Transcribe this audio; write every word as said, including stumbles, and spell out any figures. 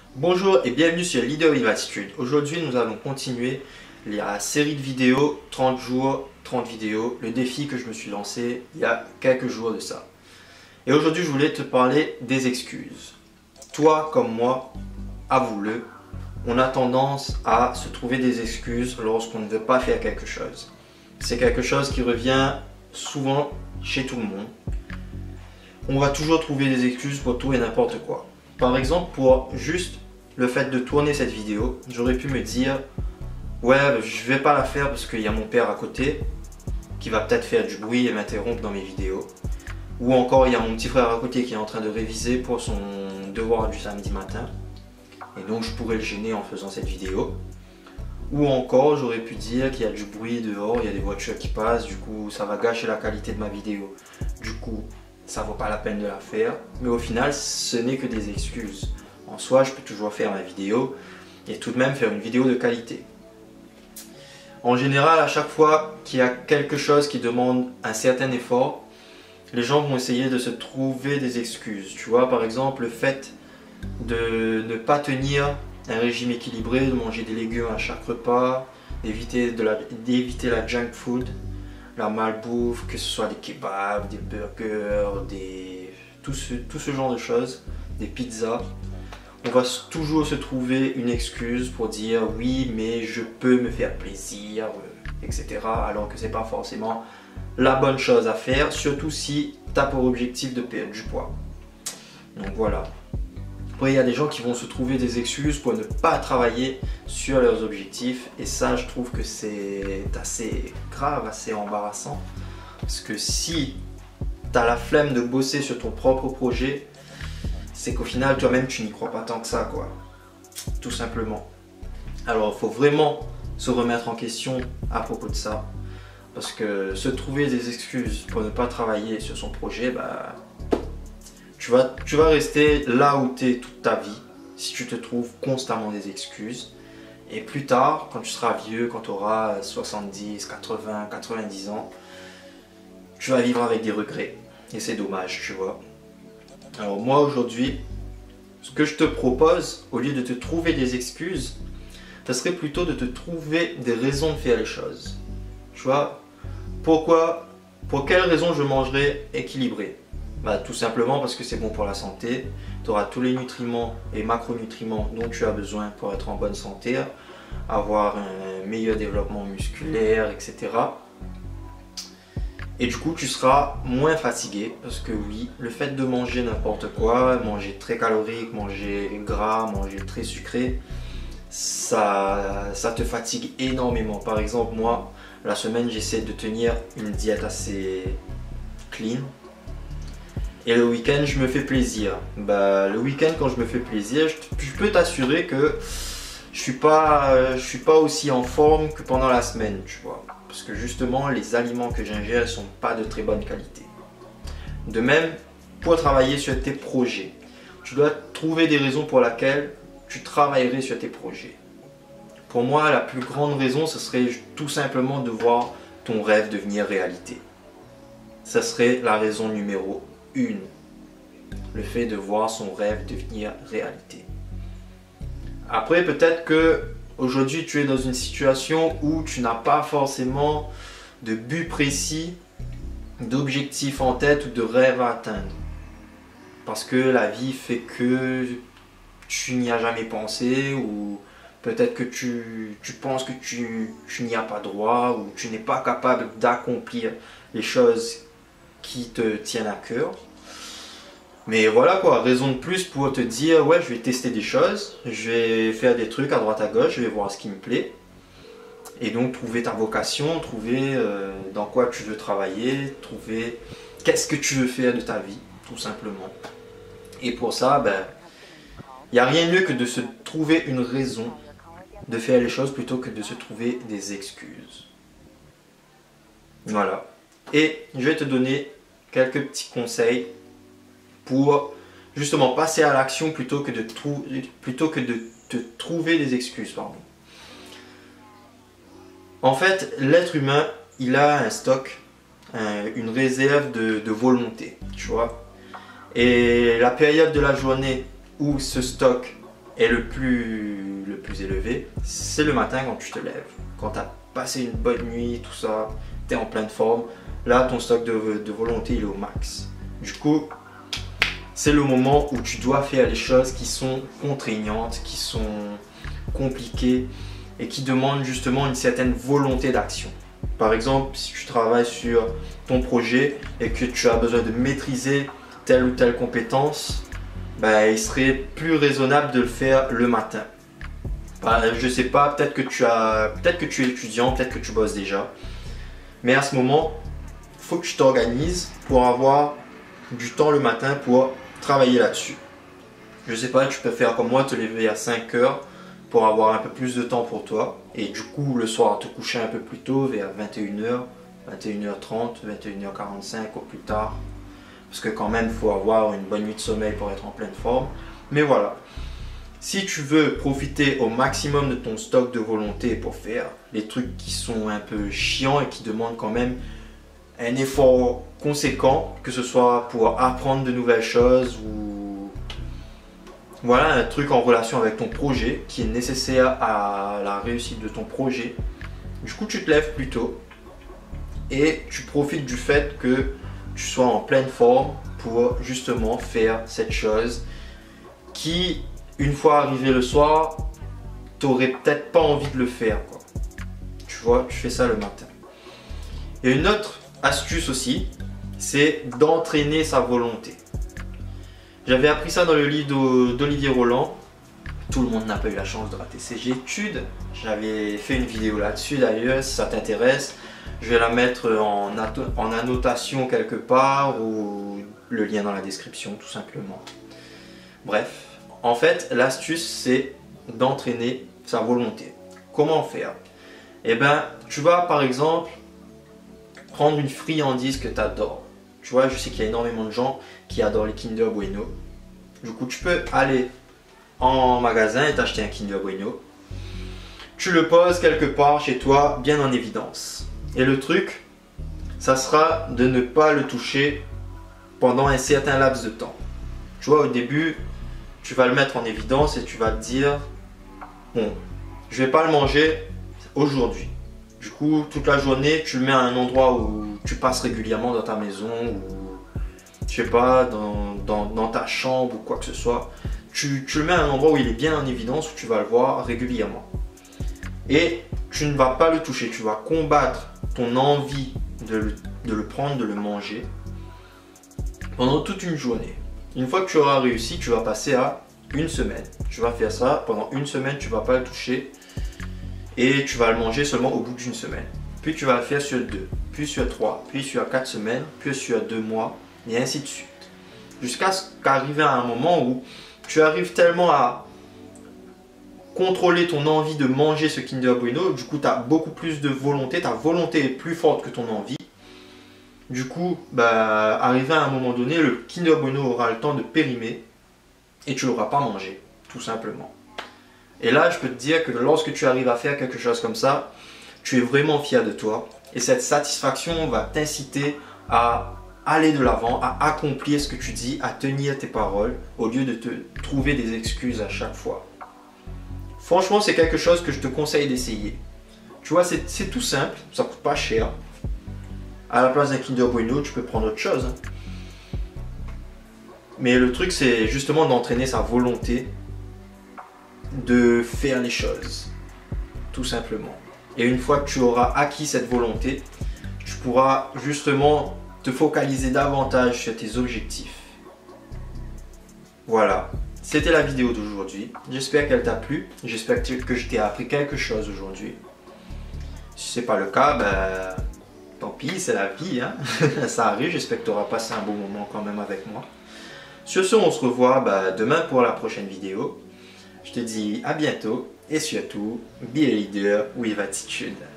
Bonjour et bienvenue sur Leader with Attitude. Aujourd'hui nous allons continuer la série de vidéos trente jours, trente vidéos, le défi que je me suis lancé il y a quelques jours de ça. Et aujourd'hui je voulais te parler des excuses. Toi comme moi, avoue-le, on a tendance à se trouver des excuses lorsqu'on ne veut pas faire quelque chose. C'est quelque chose qui revient souvent chez tout le monde. On va toujours trouver des excuses pour tout et n'importe quoi. Par exemple, pour juste le fait de tourner cette vidéo, j'aurais pu me dire ouais, je vais pas la faire parce qu'il y a mon père à côté qui va peut-être faire du bruit et m'interrompre dans mes vidéos. Ou encore, il y a mon petit frère à côté qui est en train de réviser pour son devoir du samedi matin. Et donc, je pourrais le gêner en faisant cette vidéo. Ou encore, j'aurais pu dire qu'il y a du bruit dehors, il y a des voitures qui passent, du coup, ça va gâcher la qualité de ma vidéo. Du coup, ça vaut pas la peine de la faire, mais au final ce n'est que des excuses. En soi, je peux toujours faire ma vidéo et tout de même faire une vidéo de qualité. En général, à chaque fois qu'il y a quelque chose qui demande un certain effort, les gens vont essayer de se trouver des excuses. Tu vois, par exemple, le fait de ne pas tenir un régime équilibré, de manger des légumes à chaque repas, d'éviter de la, d'éviter la junk food, la malbouffe, que ce soit des kebabs, des burgers, des... Tout, ce, tout ce genre de choses, des pizzas. On va toujours se trouver une excuse pour dire oui, mais je peux me faire plaisir, et cetera. Alors que c'est pas forcément la bonne chose à faire, surtout si tu as pour objectif de perdre du poids. Donc voilà. Après, il y a des gens qui vont se trouver des excuses pour ne pas travailler sur leurs objectifs. Et ça, je trouve que c'est assez grave, assez embarrassant. Parce que si tu as la flemme de bosser sur ton propre projet, c'est qu'au final, toi-même, tu n'y crois pas tant que ça, quoi. Tout simplement. Alors, il faut vraiment se remettre en question à propos de ça. Parce que se trouver des excuses pour ne pas travailler sur son projet, bah... Tu vas, tu vas rester là où tu es toute ta vie si tu te trouves constamment des excuses. Et plus tard, quand tu seras vieux, quand tu auras soixante-dix, quatre-vingts, quatre-vingt-dix ans, tu vas vivre avec des regrets. Et c'est dommage, tu vois. Alors moi aujourd'hui, ce que je te propose, au lieu de te trouver des excuses, ce serait plutôt de te trouver des raisons de faire les choses. Tu vois, pourquoi, pour quelles raisons je mangerai équilibré? Bah, tout simplement parce que c'est bon pour la santé, tu auras tous les nutriments et macronutriments dont tu as besoin pour être en bonne santé, avoir un meilleur développement musculaire, et cetera. Et du coup, tu seras moins fatigué parce que oui, le fait de manger n'importe quoi, manger très calorique, manger gras, manger très sucré, ça, ça te fatigue énormément. Par exemple, moi, la semaine, j'essaie de tenir une diète assez clean. Et le week-end, je me fais plaisir. Bah, le week-end, quand je me fais plaisir, je, je peux t'assurer que je suis pas, je suis pas aussi en forme que pendant la semaine, tu vois. Parce que justement, les aliments que j'ingère ne sont pas de très bonne qualité. De même, pour travailler sur tes projets, tu dois trouver des raisons pour lesquelles tu travaillerais sur tes projets. Pour moi, la plus grande raison, ce serait tout simplement de voir ton rêve devenir réalité. Ça serait la raison numéro une. Le fait de voir son rêve devenir réalité. Après, peut-être que aujourd'hui tu es dans une situation où tu n'as pas forcément de but précis, d'objectif en tête ou de rêve à atteindre. Parce que la vie fait que tu n'y as jamais pensé, ou peut-être que tu, tu penses que tu, tu n'y as pas droit, ou tu n'es pas capable d'accomplir les choses qui te tiennent à cœur. Mais voilà quoi, raison de plus pour te dire ouais, je vais tester des choses, je vais faire des trucs à droite à gauche, je vais voir ce qui me plaît. Et donc trouver ta vocation, trouver euh, dans quoi tu veux travailler, trouver qu'est-ce que tu veux faire de ta vie, tout simplement. Et pour ça, ben, il n'y a rien de mieux que de se trouver une raison de faire les choses plutôt que de se trouver des excuses. Voilà. Et je vais te donner quelques petits conseils pour justement passer à l'action plutôt que de trou- plutôt que de te trouver des excuses. Pardon. En fait, l'être humain, il a un stock, un, une réserve de, de volonté, tu vois. Et la période de la journée où ce stock est le plus, le plus élevé, c'est le matin quand tu te lèves. Quand tu as passé une bonne nuit, tout ça, tu es en pleine forme. Là, ton stock de, de volonté il est au max. Du coup, c'est le moment où tu dois faire les choses qui sont contraignantes, qui sont compliquées et qui demandent justement une certaine volonté d'action. Par exemple, si tu travailles sur ton projet et que tu as besoin de maîtriser telle ou telle compétence, bah, il serait plus raisonnable de le faire le matin. Bah, je sais pas, peut-être que tu as, peut-être que tu es étudiant, peut-être que tu bosses déjà. Mais à ce moment, il faut que tu t'organises pour avoir du temps le matin pour travailler là-dessus. Je sais pas, tu peux faire comme moi, te lever à cinq heures pour avoir un peu plus de temps pour toi. Et du coup, le soir, te coucher un peu plus tôt, vers vingt et une heures, vingt et une heures trente, vingt et une heures quarante-cinq au plus tard. Parce que quand même, il faut avoir une bonne nuit de sommeil pour être en pleine forme. Mais voilà. Si tu veux profiter au maximum de ton stock de volonté pour faire les trucs qui sont un peu chiants et qui demandent quand même un effort conséquent, que ce soit pour apprendre de nouvelles choses ou voilà, un truc en relation avec ton projet qui est nécessaire à la réussite de ton projet. Du coup, tu te lèves plus tôt et tu profites du fait que tu sois en pleine forme pour justement faire cette chose qui, une fois arrivé le soir, t'aurais peut-être pas envie de le faire, quoi. Tu vois, tu fais ça le matin. Et une autre astuce aussi, c'est d'entraîner sa volonté. J'avais appris ça dans le livre d'Olivier Roland. Tout le monde n'a pas eu la chance de rater ses études. J'avais fait une vidéo là-dessus d'ailleurs, si ça t'intéresse. Je vais la mettre en, en annotation quelque part ou le lien dans la description tout simplement. Bref, en fait l'astuce c'est d'entraîner sa volonté. Comment faire? Eh bien, tu vas par exemple prendre une friandise que tu adores. Tu vois, je sais qu'il y a énormément de gens qui adorent les Kinder Bueno. Du coup, tu peux aller en magasin et t'acheter un Kinder Bueno. Tu le poses quelque part chez toi, bien en évidence. Et le truc, ça sera de ne pas le toucher pendant un certain laps de temps. Tu vois, au début, tu vas le mettre en évidence et tu vas te dire, bon, je vais pas le manger aujourd'hui. Du coup, toute la journée, tu le mets à un endroit où tu passes régulièrement dans ta maison ou, je sais pas, dans, dans, dans ta chambre ou quoi que ce soit. Tu, tu le mets à un endroit où il est bien en évidence, où tu vas le voir régulièrement. Et tu ne vas pas le toucher, tu vas combattre ton envie de le, de le prendre, de le manger pendant toute une journée. Une fois que tu auras réussi, tu vas passer à une semaine. Tu vas faire ça, pendant une semaine, tu ne vas pas le toucher. Et tu vas le manger seulement au bout d'une semaine. Puis tu vas le faire sur deux, puis sur trois, puis sur quatre semaines, puis sur deux mois, et ainsi de suite. Jusqu'à ce qu'arriver à un moment où tu arrives tellement à contrôler ton envie de manger ce Kinder Bueno, du coup tu as beaucoup plus de volonté, ta volonté est plus forte que ton envie. Du coup, bah, arrivé à un moment donné, le Kinder Bueno aura le temps de périmer et tu ne l'auras pas mangé, tout simplement. Et là, je peux te dire que lorsque tu arrives à faire quelque chose comme ça, tu es vraiment fier de toi. Et cette satisfaction va t'inciter à aller de l'avant, à accomplir ce que tu dis, à tenir tes paroles, au lieu de te trouver des excuses à chaque fois. Franchement, c'est quelque chose que je te conseille d'essayer. Tu vois, c'est tout simple, ça coûte pas cher. À la place d'un Kinder Bueno, tu peux prendre autre chose. Mais le truc, c'est justement d'entraîner sa volonté de faire les choses, tout simplement. Et une fois que tu auras acquis cette volonté, tu pourras justement te focaliser davantage sur tes objectifs. Voilà, c'était la vidéo d'aujourd'hui. J'espère qu'elle t'a plu, j'espère que je t'ai appris quelque chose aujourd'hui. Si ce n'est pas le cas, ben, tant pis, c'est la vie, hein. Ça arrive, j'espère que tu auras passé un bon moment quand même avec moi. Sur ce, on se revoit ben, demain pour la prochaine vidéo. Je te dis à bientôt et surtout, be a leader with attitude.